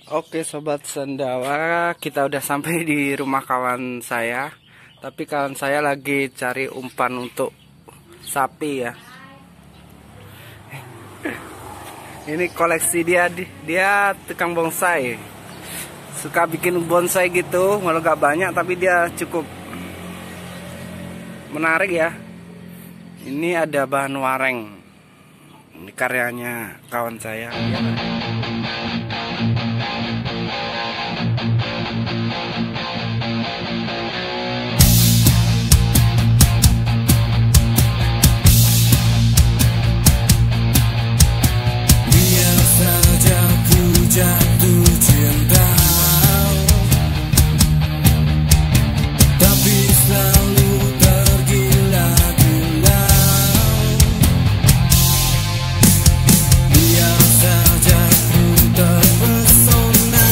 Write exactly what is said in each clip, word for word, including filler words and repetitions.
Oke sobat sendawa, kita udah sampai di rumah kawan saya. Tapi kawan saya lagi cari umpan untuk sapi ya. Ini koleksi dia, dia tukang bonsai. Suka bikin bonsai gitu, walau gak banyak tapi dia cukup menarik ya. Ini ada bahan wareng. Ini karyanya kawan saya. Jatuh cinta, tapi selalu tergila-gila. Biar saja ku terpesona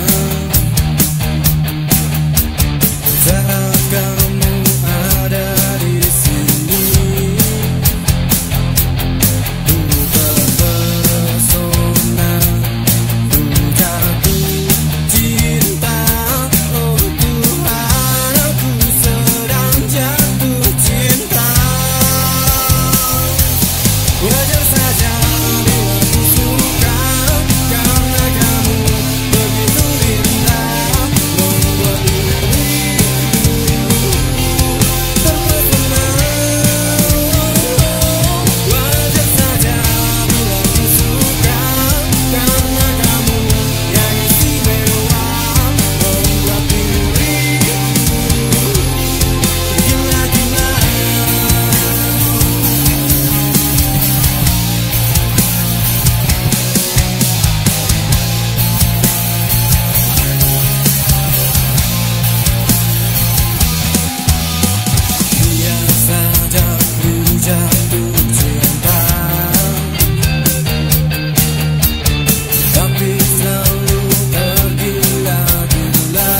saat kamu ada di sini. Ku terpesona. Wajar saja bila ku suka, karena kamu begitu indah, membuat diriku terpesona. Wajar saja bila ku suka, karena kamu yang istimewa, membuat diriku gila-gila. Jatuh cinta, tapi selalu tergila-gila.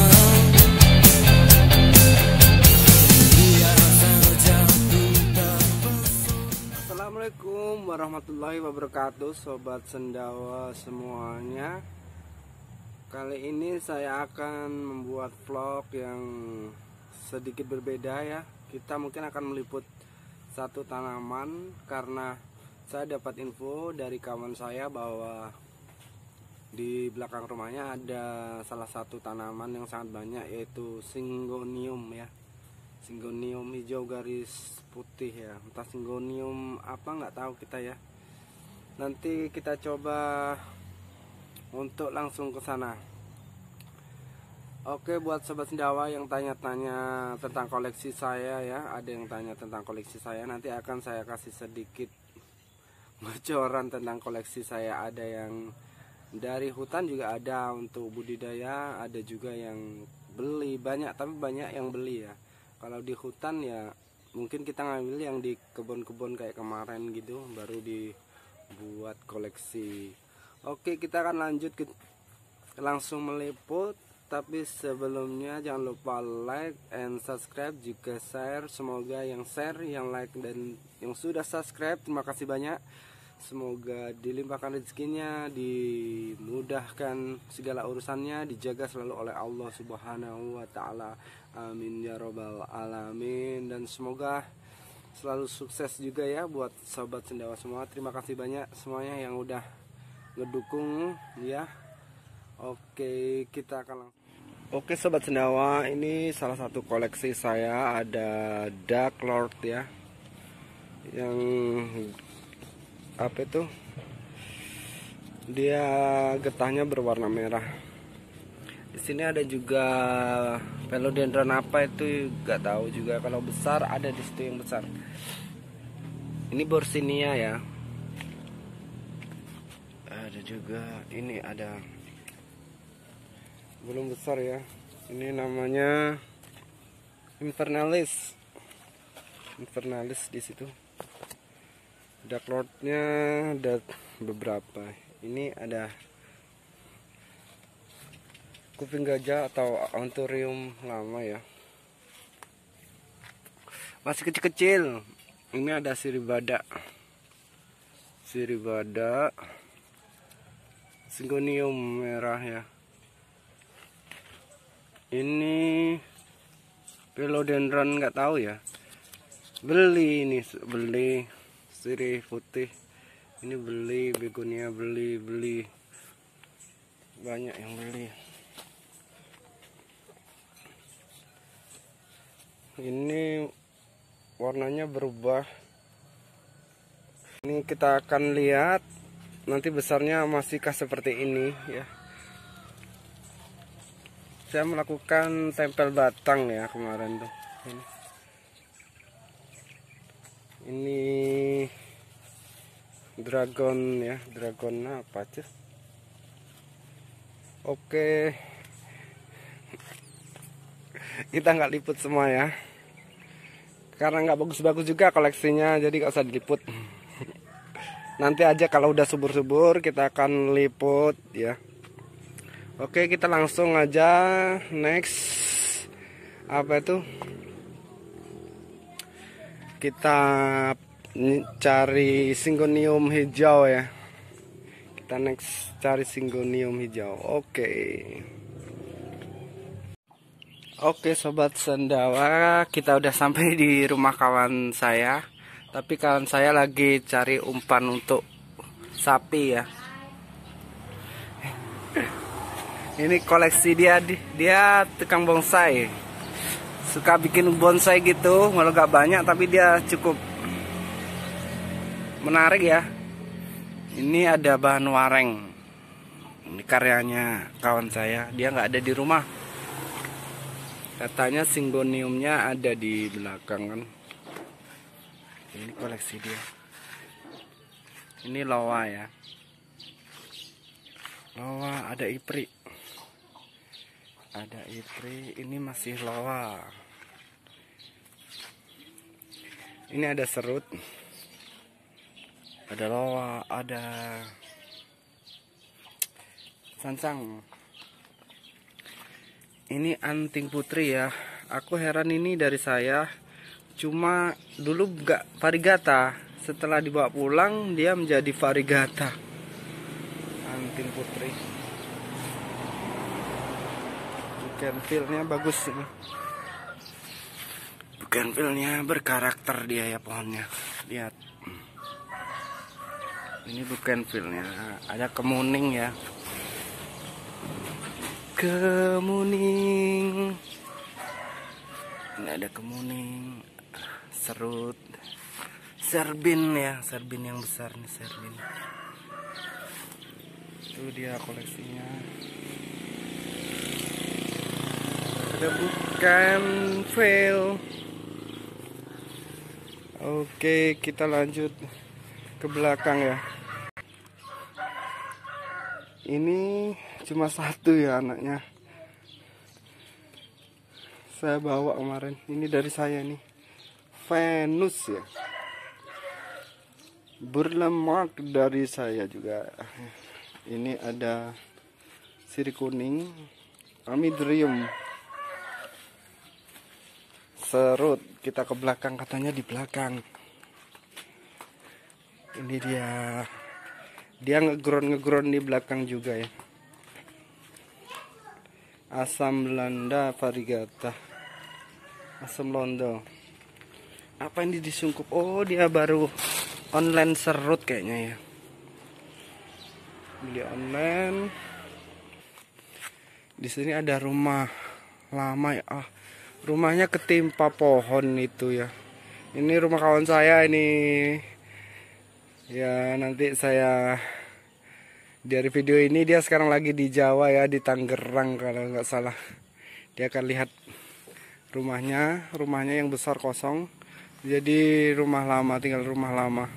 Biar saja ku terpesona. Assalamualaikum warahmatullahi wabarakatuh, sobat sendawa semuanya. Kali ini saya akan membuat vlog yang sedikit berbeda ya. Kita mungkin akan meliput satu tanaman karena saya dapat info dari kawan saya bahwa di belakang rumahnya ada salah satu tanaman yang sangat banyak, yaitu Syngonium ya. Syngonium hijau garis putih ya, entah Syngonium apa nggak tahu kita ya. Nanti kita coba untuk langsung ke sana. Oke, buat sobat sendawa yang tanya-tanya tentang koleksi saya ya, ada yang tanya tentang koleksi saya, nanti akan saya kasih sedikit bocoran tentang koleksi saya. Ada yang dari hutan juga ada untuk budidaya, ada juga yang beli, banyak tapi banyak yang beli ya. Kalau di hutan ya mungkin kita ngambil yang di kebun-kebun kayak kemarin gitu, baru dibuat koleksi. Oke, kita akan lanjut ke langsung meliput. Tapi sebelumnya jangan lupa like and subscribe, juga share. Semoga yang share, yang like, dan yang sudah subscribe, terima kasih banyak. Semoga dilimpahkan rezekinya, dimudahkan segala urusannya, dijaga selalu oleh Allah Subhanahu wa Ta'ala. Amin ya robbal alamin. Dan semoga selalu sukses juga ya buat sobat sendawa semua. Terima kasih banyak semuanya yang udah ngedukung ya. Oke, kita akan langsung. Oke sobat sendawa, ini salah satu koleksi saya, ada Dark Lord ya. Yang apa itu? Dia getahnya berwarna merah. Di sini ada juga Philodendron apa itu gak tahu juga. Kalau besar ada di situ yang besar. Ini Borsinia ya. Ada juga, ini ada belum besar ya. Ini namanya Invernalis. Invernalis di situ. Dark Lordnya ada beberapa. Ini ada kuping gajah atau Anthurium lama ya. Masih kecil-kecil. Ini ada sirih badak. Sirih badak. Syngonium merah ya. Ini philodendron nggak tahu ya. Beli ini, beli sirih putih. Ini beli begonia, beli beli banyak yang beli. Ini warnanya berubah. Ini kita akan lihat nanti besarnya masihkah seperti ini ya. Saya melakukan tempel batang ya kemarin tuh. Ini, ini dragon ya, dragon apa tuh? Oke, kita nggak liput semua ya, karena nggak bagus-bagus juga koleksinya, jadi nggak usah diliput. Nanti aja kalau udah subur-subur kita akan liput ya. Oke, kita langsung aja next. Apa itu? Kita cari Syngonium hijau ya. Kita next cari Syngonium hijau. Oke. Oke sobat sendawa, kita udah sampai di rumah kawan saya. Tapi kawan saya lagi cari umpan untuk sapi ya. Ini koleksi dia, dia tukang bonsai. Suka bikin bonsai gitu, walau gak banyak tapi dia cukup menarik ya. Ini ada bahan wareng. Ini karyanya kawan saya, dia nggak ada di rumah. Katanya Syngoniumnya ada di belakang kan. Ini koleksi dia. Ini loa ya. Loa, ada ipri. Ada ipri, ini masih loa. Ini ada serut. Ada loa, ada sansang. Ini anting putri ya. Aku heran ini dari saya. Cuma dulu gak varigata. Setelah dibawa pulang dia menjadi varigata. Anting putri. Bougainville-nya bagus ini. Bougainville-nya berkarakter dia ya pohonnya. Lihat. Ini bougainville-nya. Ada kemuning ya. Kemuning. Ini ada kemuning. Serut. Serbin ya. Serbin yang besar nih, serbin. Itu dia koleksinya. Ada bougainville. Oke, kita lanjut ke belakang ya. Ini cuma satu ya anaknya. Saya bawa kemarin. Ini dari saya nih. Venus ya. Berlemak dari saya juga. Ini ada sirih kuning. Amidrium. Serut, kita ke belakang, katanya di belakang. Ini dia, dia ngeground ngeground di belakang juga ya. Asam Belanda varigata, asam londo. Apa ini disungkup? Oh, dia baru online serut kayaknya ya. Beli online. Di sini ada rumah lama ya. Ah, rumahnya ketimpa pohon itu ya. Ini rumah kawan saya ini. Ya nanti saya dari video ini dia sekarang lagi di Jawa ya, di Tangerang kalau nggak salah. Dia akan lihat rumahnya, rumahnya yang besar kosong. Jadi rumah lama, tinggal rumah lama.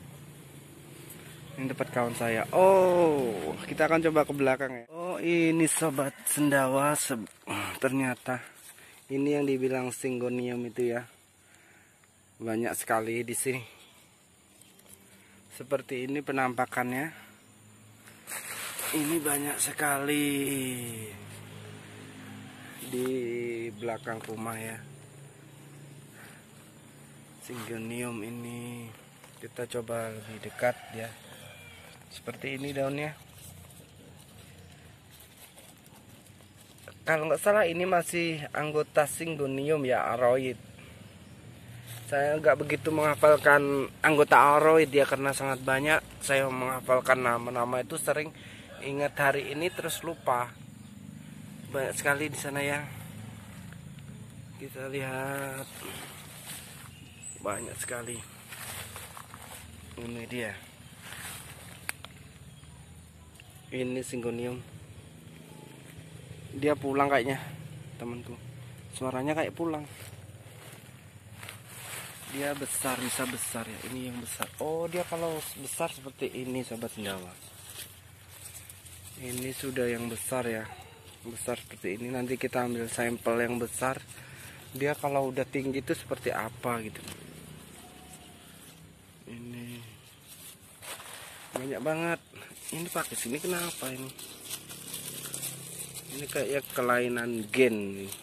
Ini tempat kawan saya. Oh, kita akan coba ke belakang ya. Oh, ini sobat sendawa, se ternyata ini yang dibilang Syngonium itu ya. Banyak sekali di sini. Seperti ini penampakannya. Ini banyak sekali di belakang rumah ya. Syngonium ini kita coba lebih dekat ya. Seperti ini daunnya. Kalau nggak salah ini masih anggota Syngonium ya, aroid. Saya nggak begitu menghafalkan anggota aroid ya, karena sangat banyak. Saya menghafalkan nama-nama itu sering ingat hari ini terus lupa. Banyak sekali di sana ya. Kita lihat, banyak sekali. Ini dia. Ini Syngonium. Dia pulang kayaknya, temanku. Suaranya kayak pulang. Dia besar, bisa besar ya. Ini yang besar. Oh, dia kalau besar seperti ini, sobat sendawa. Ini sudah yang besar ya. Besar seperti ini. Nanti kita ambil sampel yang besar. Dia kalau udah tinggi itu seperti apa gitu. Ini banyak banget. Ini pakai sini kenapa ini? Ini kayak kelainan gen nih.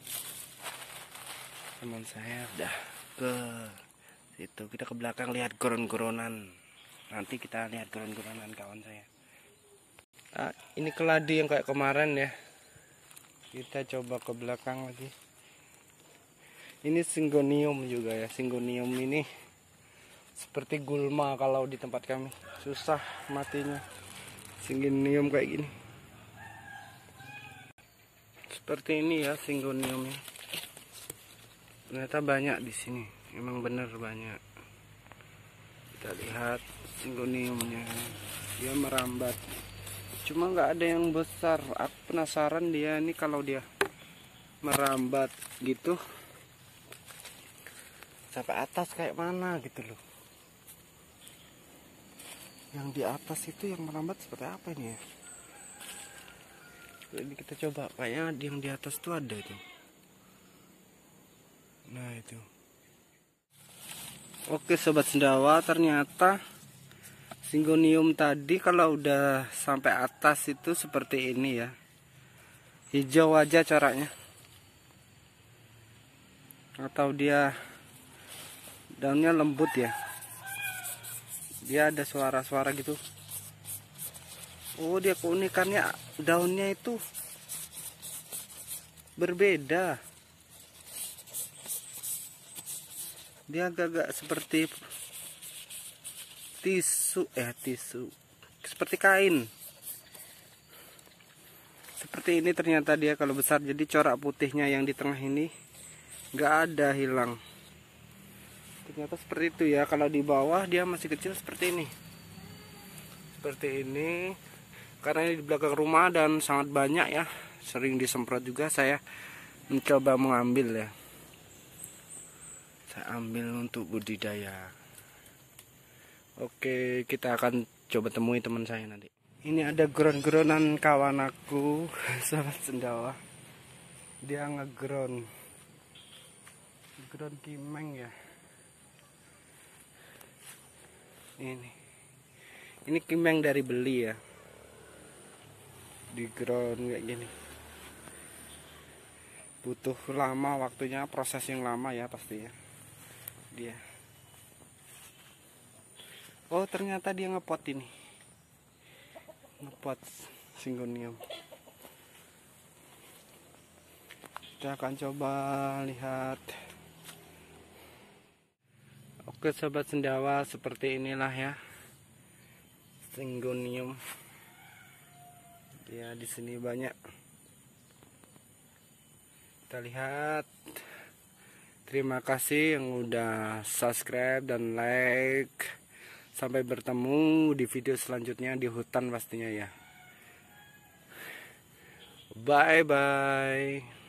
Teman saya udah ke situ, kita ke belakang lihat goron-goronan. Nanti kita lihat goron-goronan kawan saya. Ah, ini keladi yang kayak kemarin ya. Kita coba ke belakang lagi. Ini Syngonium juga ya. Syngonium ini seperti gulma kalau di tempat kami. Susah matinya. Syngonium kayak gini. Seperti ini ya Syngoniumnya. Ternyata banyak di sini, emang bener banyak. Kita lihat Syngoniumnya, dia merambat. Cuma nggak ada yang besar. Aku penasaran dia ini kalau dia merambat gitu sampai atas kayak mana gitu loh. Yang di atas itu yang merambat seperti apa ini ya? Jadi kita coba, kayaknya yang di atas tuh ada itu. Nah itu. Oke sobat sendawa, ternyata Syngonium tadi kalau udah sampai atas itu seperti ini ya. Hijau aja coraknya. Atau dia daunnya lembut ya. Dia ada suara-suara gitu. Oh, dia keunikannya daunnya itu berbeda. Dia agak-agak seperti tisu, eh tisu, seperti kain. Seperti ini ternyata dia kalau besar. Jadi corak putihnya yang di tengah ini nggak ada, hilang. Ternyata seperti itu ya. Kalau di bawah dia masih kecil seperti ini. Seperti ini. Karena ini di belakang rumah dan sangat banyak ya, sering disemprot juga, saya mencoba mengambil ya. Saya ambil untuk budidaya. Oke, kita akan coba temui teman saya nanti. Ini ada geron-geronan kawan aku, sahabat sendawa. Dia ngegeron, geron kimeng ya. Ini, ini kimeng dari beli ya. Di ground kayak gini butuh lama waktunya, proses yang lama ya pasti ya dia. Oh ternyata dia ngepot ini, ngepot Syngonium. Kita akan coba lihat. Oke sobat sendawa, seperti inilah ya Syngonium. Ya di sini banyak. Kita lihat. Terima kasih yang udah subscribe dan like. Sampai bertemu di video selanjutnya di hutan pastinya ya. Bye bye.